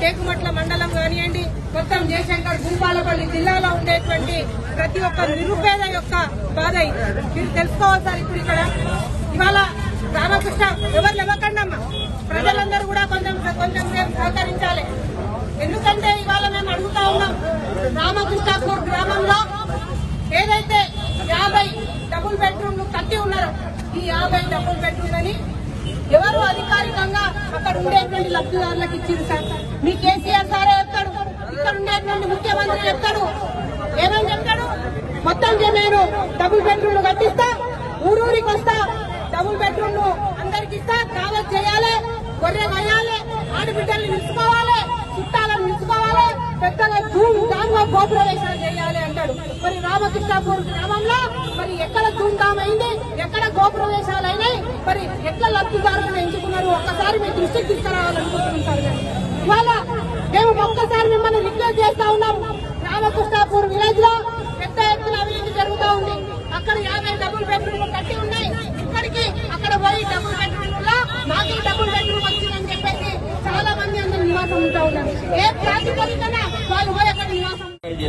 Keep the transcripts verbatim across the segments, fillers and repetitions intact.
టేకుమట్ల మండలం కానివ్వండి, మొత్తం జయశంకర్ భూపాలపల్లి జిల్లాలో ఉండేటువంటి ప్రతి ఒక్క నిరుపేద యొక్క బాధ మీరు తెలుసుకోవాలి సార్. ఇప్పుడు ఇక్కడ ఇవాళ రామకృష్ణ ఎవరు ఇవ్వకండమ్మా, ప్రజలందరూ కూడా కొంచెం కొంచెం సేపు సహకరించాలి. ఎందుకంటే ఇవాళ మేము అడుగుతా ఉన్నాం, రామకృష్ణాపూర్ గ్రామంలో ఏదైతే యాభై డబుల్ బెడ్రూమ్లు కట్టి ఉన్నారో ఈ యాభై డబుల్ బెడ్రూమ్లని ఎవరు అధికారికంగా అక్కడ ఉండేటువంటి లబ్ధిదారులకు ఇచ్చింది సార్. మీ కేసీఆర్ సారే చెప్తాడు, ఇక్కడ ఉండేటువంటి ముఖ్యమంత్రి చెప్తాడు, ఏమని చెప్తాడు, మొత్తం నేను డబుల్ బెడ్రూమ్లు కట్టిస్తా, ఊరూరికి వస్తా, డబుల్ బెడ్రూమ్లు అందరికి ఇస్తా, కావచ్చు చేయాలి, గొర్రె వేయాలి, ఆడబిడ్డల్ని నిలుచుకోవాలి, చుట్టాలను నిలుచుకోవాలి, పెద్దగా ధూమ్ ధామ్గా గోప్రవేశాలు చేయాలి అంటాడు. మరి రామకృష్ణాపూర్ గ్రామంలో మరి ఎక్కడ ధూమ్ ధామ్ అయింది, ఎక్కడ గోప్రవేశాలు అయినాయి, మరి ఎట్లా లబ్ధిదారులను ఎంచుకున్నారు ఒక్కసారి మీ దృష్టికి తీసుకురావాలనుకుంటున్నారు. ఇవాళ మేము ఒక్కసారి మిమ్మల్ని రిక్వెస్ట్ చేస్తా ఉన్నాం, రామకృష్ణాపూర్ విలేజ్ లో పెద్ద ఎత్తున అభివృద్ధి జరుగుతూ ఉంది. అక్కడ యాభై డబుల్ బెడ్రూమ్లు కట్టి ఉన్నాయి. ఇప్పటికీ అక్కడ పోయి డబుల్ బెడ్రూమ్లో మాకు డబుల్ బెడ్రూమ్ వచ్చిందని చెప్పేసి చాలా మంది అందరూ నివాసం ఉంటా ఉన్నారు. ఏ ప్రాతిపదికన వాళ్ళు పోయి అక్కడ నివాసం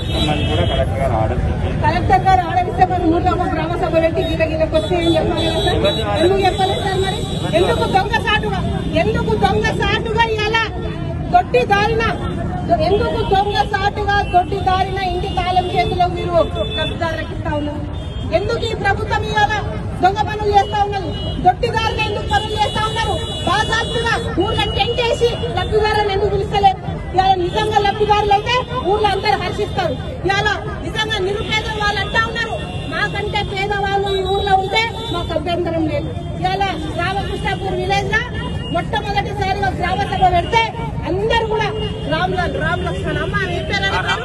కలెక్టర్ గారు ఆర్డర్ ఇస్తే మరి ఊర్లో ఒక గ్రామ సభ పెట్టి గిల గిలకు వచ్చి ఏం చెప్పాలి కదా సార్? ఎందుకు చెప్పలేదు సార్? మరి ఎందుకు దొంగ సాటుగా ఎందుకు దొంగ సాటుగా ఇలా దొడ్డి దారిన ఎందుకు దొంగ సాటుగా దొడ్డి దారిన ఇంటి తాళం చేతిలో మీరు లబ్ధిదారులకు ఇస్తా ఉన్నారు? ఎందుకు ఈ ప్రభుత్వం ఇవాళ దొంగ పనులు చేస్తా ఉన్నారు? దొడ్డిదారులు ఎందుకు పనులు చేస్తా ఉన్నారు? బాధాస్తుగా ఊర్లో టెంట్ వేసి లబ్ధిదారులను ఎందుకు పిలుస్తలేదు? ఇవాళ నిజంగా లబ్ధిదారులు అయితే ఊర్లో అందరూ హర్షిస్తారు. ఇవాళ నిజంగా నిరుపేద వాళ్ళు అంటా ఉన్నారు, మాకంటే పేదవాళ్ళు ఈ ఊర్లో ఉంటే మాకు అభ్యంతరం లేదు. ఇవాళ రామకృష్ణాపూర్ విలేజ్ లో మొట్టమొదటిసారిగా గ్రామ సభ పెడితే అందరు కూడా రామ్ రామ్ లక్ష్మణ్ అమ్మ రామ్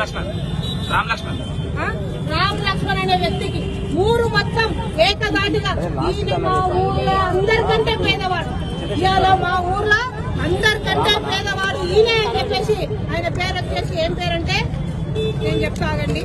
లక్ష్మణ్ అనే వ్యక్తికి ఊరు మొత్తం ఏకదాటిగా ఈయన మా ఊర్లో అందరికంటే పేదవాడు, ఇవాళ మా ఊర్లో అందరికంటే పేదవాడు ఈయనే అని చెప్పేసి ఆయన పేరు వచ్చేసి ఏం పేరంటే నేను చెప్తాగండి,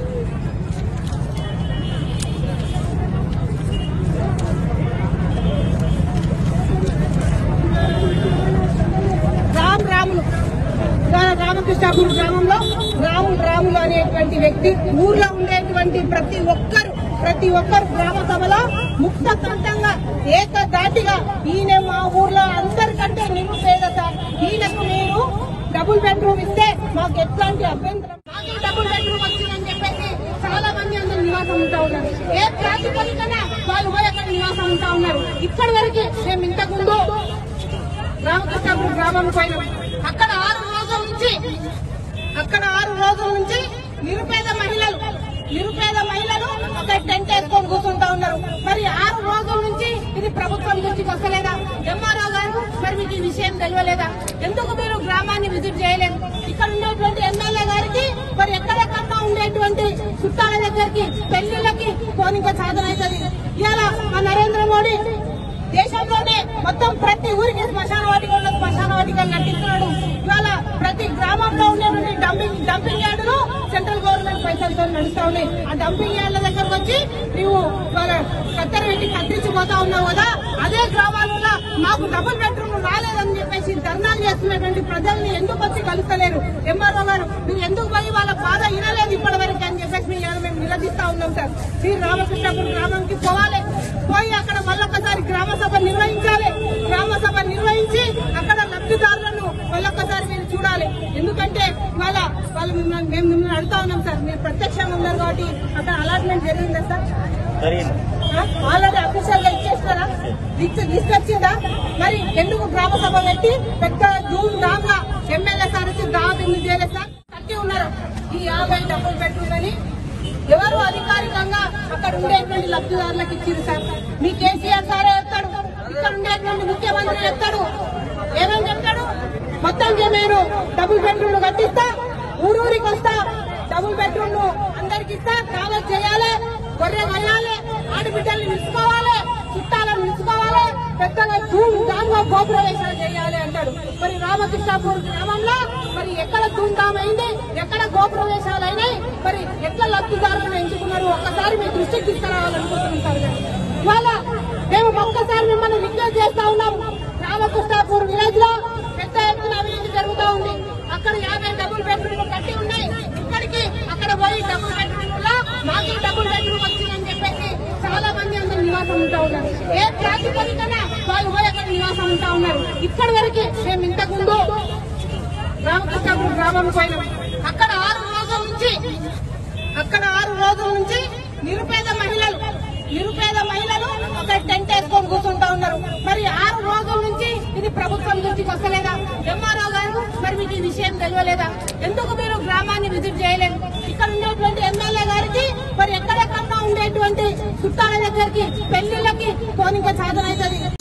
రామ్ రాములు రామకృష్ణాపూర్ గ్రామంలో రాములు రాములు అనేటువంటి వ్యక్తి ఊర్లో ఉండేటువంటి ప్రతి ఒక్కరు ప్రతి ఒక్కరు గ్రామ సభలో ముక్త కంఠంగా ఏకదాటిగా ఈయన మా ఊర్లో అందరికంటే నిరుపేద సార్, ఈయనకు మీరు డబుల్ బెడ్రూమ్ ఇస్తే మాకు ఎట్లాంటి అభ్యంతరం, మాకు డబుల్ బెడ్రూమ్ వచ్చిందని చెప్పేసి చాలా మంది అందరూ నివాసం ఉంటా ఉన్నారు. ఏ ప్రాతిపదికన వాళ్ళు పోయి అక్కడ నివాసం ఉంటా ఉన్నారు. ఇప్పటి వరకు మేము ఇంతకుముందు రామకృష్ణాపూర్ గ్రామం పోయినాం. అక్కడ ఆరు రోజుల నుంచి అక్కడ ఆరు రోజుల నుంచి నిరుపేద మహిళలు నిరుపేద మహిళలు అక్కడ టెంట్ వేసుకొని కూర్చుంటా ఉన్నారు. మరి ఆరు రోజుల నుంచి ఇది ప్రభుత్వం నుంచి వస్తలేదా? ఎంఆర్ఓ గారు మరి మీకు ఈ విషయం తెలియలేదా? ఎందుకు మీరు గ్రామాన్ని విజిట్ చేయలేదు? ఇక్కడ ఉండేటువంటి ఎమ్మెల్యే గారికి మరి ఎక్కడెక్కడ ఉండేటువంటి చుట్టాల దగ్గరికి పెళ్లిళ్ళకి పోనిక సాధన అవుతుంది. ఇవాళ మా నరేంద్ర మోడీ దేశంలోనే మొత్తం ప్రతి ఊరికి శ్మశాన వాటిక ఉన్న శ్మశాన వాటికలు కట్టిస్తున్నాడు. ఇవాళ ప్రతి గ్రామంలో ఉండేటువంటి డంపింగ్ డంపింగ్ యార్డులు సెంట్రల్ గవర్నమెంట్ పైసలతో నడుస్తా ఉన్నాయి. ఆ డంపింగ్ యార్డుల దగ్గరకు వచ్చి నువ్వు కత్తెర పెట్టి కత్తిరించిపోతా ఉన్నావు కదా, అదే గ్రామాలలో మాకు డబుల్ బెడ్రూమ్ రాలేదని చెప్పేసి ధర్నాలు చేస్తున్నటువంటి ప్రజల్ని ఎందుకు వచ్చి కలుస్తలేరు? ఎంఆర్ఓ గారు మీరు ఎందుకు పోయి వాళ్ళ బాధ వినలేదు ఇప్పటి వరకు అని చెప్పేసి మేము నిలదీస్తా ఉన్నాం సార్. మీరు రామకృష్ణాపూర్ గ్రామానికి పోవాలి, పోయి అక్కడ మళ్ళొక్కసారి గ్రామ సభ నిర్వహించాలి. గ్రామ సభ నిర్వహించి అక్కడ లబ్ధిదారులను మళ్ళొక్కసారి మీరు చూడాలి. ఎందుకంటే వాళ్ళ వాళ్ళు మిమ్మల్ని మేము మిమ్మల్ని అడుగుతా ఉన్నాం సార్, మీరు ప్రత్యక్షంగా ఉన్నారు కాబట్టి అక్కడ అలాట్మెంట్ జరిగిందా సార్? ఆల్రెడీ అఫీషియల్ గా ఇచ్చేస్తారా? తీసుకొచ్చిందా? మరి ఎందుకు గ్రామ సభ పెట్టి పెద్ద ధూమ్ ధామ్ గా ఎమ్మెల్యే సార్ వచ్చి దావత్ ఎందుకు చేయలేదు సార్? కట్టి ఉన్నారు ఈ యాభై డబుల్ బెడ్రూమ్ అని ఎవరు అధికారికంగా అక్కడ ఉండేటువంటి లబ్ధిదారులకు ఇచ్చింది సార్. మీ కేసీఆర్ సారే చెప్తాడు, ఇక్కడ ఉండేటువంటి ముఖ్యమంత్రి చెప్తాడు, ఏమని చెప్తాడు, మొత్తం నేను డబుల్ బెడ్రూమ్లు కట్టిస్తా, ఊరూరికి వస్తా, డబుల్ బెడ్రూమ్లు అందరికి ఇస్తా, కావచ్చు చేయాలి, గొర్రె వేయాలి, ఆడబిడ్డల్ని నిలుచుకోవాలి, చుట్టాలను నిలుచుకోవాలి, పెద్దగా ధూమ్ ధామ్గా గోప్రవేశాలు చేయాలి అంటాడు. మరి రామకృష్ణాపూర్ గ్రామంలో మరి ఎక్కడ ధూమ్ ధామ్ అయింది, ఎక్కడ గోప్రవేశాలు అయినాయి, మరి ఎట్లా లబ్ధిదారులను ఎంచుకున్నారు ఒక్కసారి మీ దృష్టికి తీసుకురావాలనుకుంటున్నారు. ఇవాళ మేము ఒక్కసారి మిమ్మల్ని రిక్వెస్ట్ చేస్తా ఉన్నాం, రామకృష్ణాపూర్ విలేజ్ లో పెద్ద ఎత్తున అభివృద్ధి జరుగుతూ ఉంది. అక్కడ యాభై డబుల్ బెడ్రూమ్లు కట్టి ఉన్నాయి. ఇక్కడికి అక్కడ పోయి డబుల్ బెడ్రూమ్ లో మాకు డబుల్ బెడ్రూమ్ వచ్చిందని చెప్పేసి చాలా మంది అందరూ నివాసం ఉంటా ఉన్నారు. ఏ ప్రాతిపదికన వాళ్ళు పోయి అక్కడ నివాసం ఉంటా ఉన్నారు. ఇక్కడి వరకు మేము ఇంతకు ముందు రామకృష్ణాపూర్ గ్రామం పోయినాం. అక్కడ ఆరు రోజుల నుంచి అక్కడ ఆరు రోజుల నుంచి నిరుపేద మహిళలు నిరుపేద మహిళలు అక్కడ టెంట్ వేసుకొని కూర్చుంటా ఉన్నారు. మరి ఆరు రోజుల నుంచి ఇది ప్రభుత్వం నుంచి వస్తలేదా? ఎంఆర్ఓ గారు మరి మీకు ఈ విషయం తెలియలేదా? ఎందుకు మీరు గ్రామాన్ని విజిట్ చేయలేదు? ఇక్కడ ఉండేటువంటి ఎమ్మెల్యే గారికి మరి ఎక్కడెక్కడ ఉండేటువంటి చుట్టాల దగ్గరికి పెళ్లిళ్ళకి పోనిక సాధన అవుతుంది.